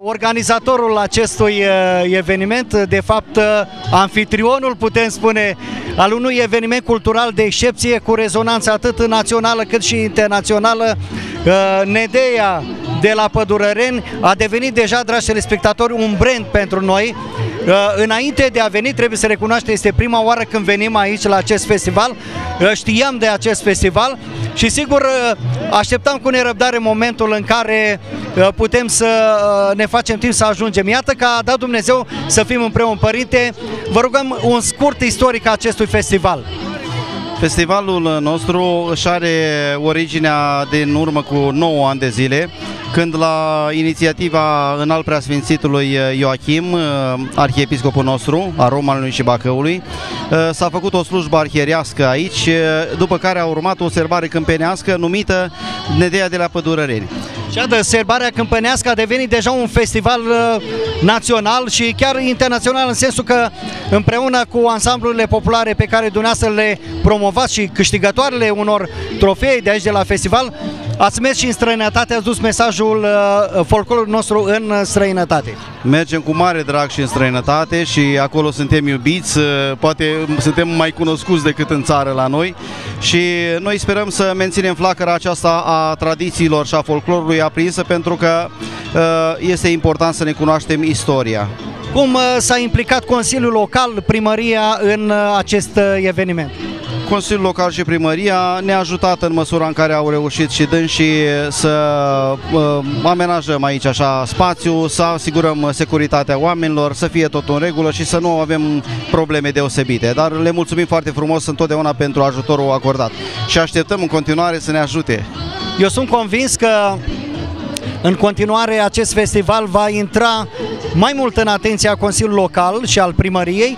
Organizatorul acestui eveniment, de fapt anfitrionul, putem spune, al unui eveniment cultural de excepție cu rezonanță atât națională cât și internațională, Nedea de la Pădurăreni a devenit deja, dragi telespectatori, un brand pentru noi. Înainte de a veni, trebuie să recunoaște, este prima oară când venim aici la acest festival. Știam de acest festival și sigur așteptam cu nerăbdare momentul în care putem să ne facem timp să ajungem. Iată că a dat Dumnezeu să fim împreună. Părinte, vă rugăm un scurt istoric a acestui festival. Festivalul nostru își are originea din urmă cu 9 ani de zile, când la inițiativa înalt preasfințitului Ioachim, arhiepiscopul nostru, a Romanului și Bacăului, s-a făcut o slujbă arhierească aici, după care a urmat o sărbare câmpenească numită Nedea de la Pădurăreni. Și de sărbarea câmpănească a devenit deja un festival național și chiar internațional, în sensul că împreună cu ansamblurile populare pe care dumneavoastră le promovați și câștigătoarele unor trofei de aici de la festival, ați mers și în străinătate, ați dus mesajul folclorului nostru în străinătate. Mergem cu mare drag și în străinătate și acolo suntem iubiți, poate suntem mai cunoscuți decât în țară la noi și noi sperăm să menținem flacăra aceasta a tradițiilor și a folclorului aprinsă, pentru că este important să ne cunoaștem istoria. Cum s-a implicat Consiliul Local, Primăria în acest eveniment? Consiliul Local și Primăria ne-a ajutat în măsura în care au reușit și dânsii să amenajăm aici așa spațiu, să asigurăm securitatea oamenilor, să fie tot în regulă și să nu avem probleme deosebite. Dar le mulțumim foarte frumos întotdeauna pentru ajutorul acordat și așteptăm în continuare să ne ajute. Eu sunt convins că în continuare acest festival va intra mai mult în atenția Consiliului Local și al Primăriei.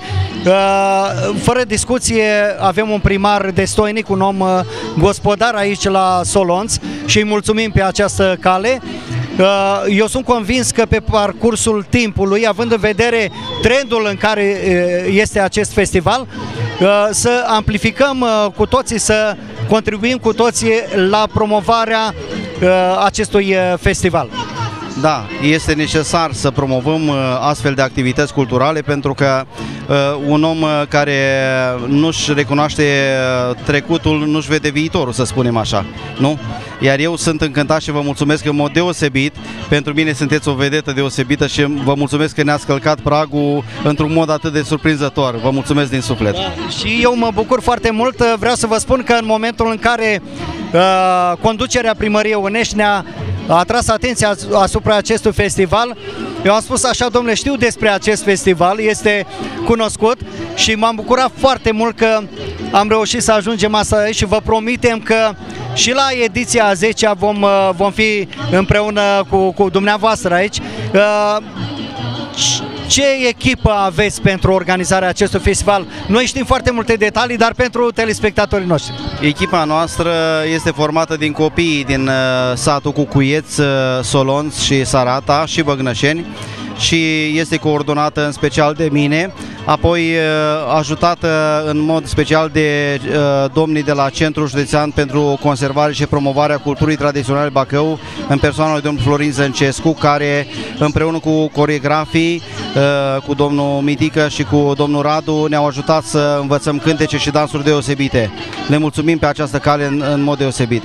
Fără discuție avem un primar destoinic, un om gospodar aici la Solonț și îi mulțumim pe această cale. Eu sunt convins că pe parcursul timpului, având în vedere trendul în care este acest festival, să amplificăm cu toții, să contribuim cu toții la promovarea acestui festival. Da, este necesar să promovăm astfel de activități culturale, pentru că un om care nu-și recunoaște trecutul, nu-și vede viitorul, să spunem așa, nu? Iar eu sunt încântat și vă mulțumesc în mod deosebit. Pentru mine sunteți o vedetă deosebită și vă mulțumesc că ne-ați călcat pragul într-un mod atât de surprinzător. Vă mulțumesc din suflet. Da, și eu mă bucur foarte mult. Vreau să vă spun că în momentul în care conducerea Primăriei Unești ne-a atras atenția asupra acestui festival, eu am spus așa: domnule, știu despre acest festival, este cunoscut și m-am bucurat foarte mult că am reușit să ajungem astăzi și vă promitem că și la ediția a 10-a vom fi împreună cu dumneavoastră aici. Ce echipă aveți pentru organizarea acestui festival? Noi știm foarte multe detalii, dar pentru telespectatorii noștri. Echipa noastră este formată din copiii din satul Cucuieț, Solonț și Sarata și Băgnășeni și este coordonată în special de mine, apoi ajutată în mod special de domnii de la Centrul Județean pentru Conservare și Promovarea Culturii Tradiționale Bacău, în persoana lui domnul Florin Zâncescu, care împreună cu coreografii, cu domnul Mitică și cu domnul Radu, ne-au ajutat să învățăm cântece și dansuri deosebite. Le mulțumim pe această cale în mod deosebit.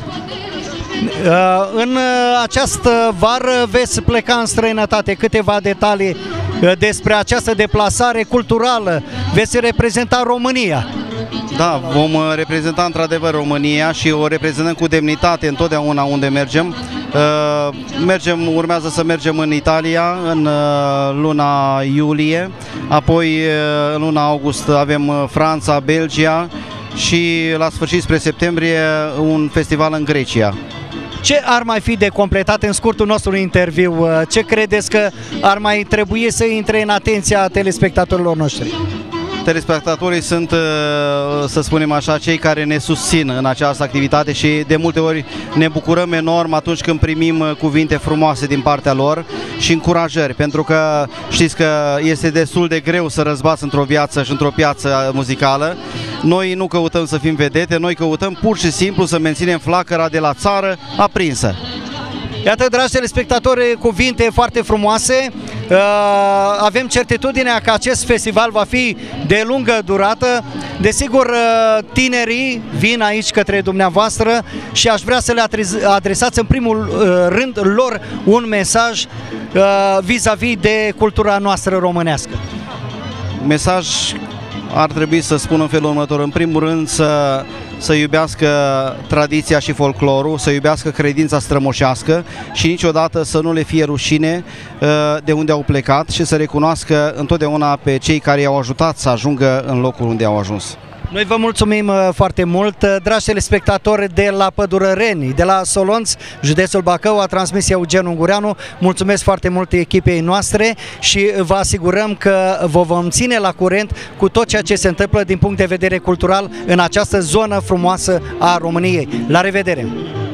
În această vară veți pleca în străinătate. Câteva detalii despre această deplasare culturală. Veți reprezenta România. Da, vom reprezenta într-adevăr România și o reprezentăm cu demnitate întotdeauna unde mergem. Urmează să mergem în Italia în luna iulie, apoi în luna august avem Franța, Belgia și la sfârșit, spre septembrie, un festival în Grecia. Ce ar mai fi de completat în scurtul nostru interviu? Ce credeți că ar mai trebui să intre în atenția telespectatorilor noștri? Telespectatorii sunt, să spunem așa, cei care ne susțin în această activitate și de multe ori ne bucurăm enorm atunci când primim cuvinte frumoase din partea lor și încurajări, pentru că știți că este destul de greu să răzbați într-o viață și într-o piață muzicală. Noi nu căutăm să fim vedete, noi căutăm pur și simplu să menținem flacăra de la țară aprinsă. Iată, dragi telespectatori, cuvinte foarte frumoase. Avem certitudinea că acest festival va fi de lungă durată. Desigur, tinerii vin aici către dumneavoastră și aș vrea să le adresați în primul rând lor un mesaj vis-a-vis de cultura noastră românească. Mesaj ar trebui să spun în felul următor. În primul rând să iubească tradiția și folclorul, să iubească credința strămoșească și niciodată să nu le fie rușine de unde au plecat și să recunoască întotdeauna pe cei care i-au ajutat să ajungă în locul unde au ajuns. Noi vă mulțumim foarte mult, dragi telespectatori de la Pădurăreni, de la Solonț, județul Bacău, a transmis Eugen Ungureanu. Mulțumesc foarte mult echipei noastre și vă asigurăm că vă vom ține la curent cu tot ceea ce se întâmplă din punct de vedere cultural în această zonă frumoasă a României. La revedere!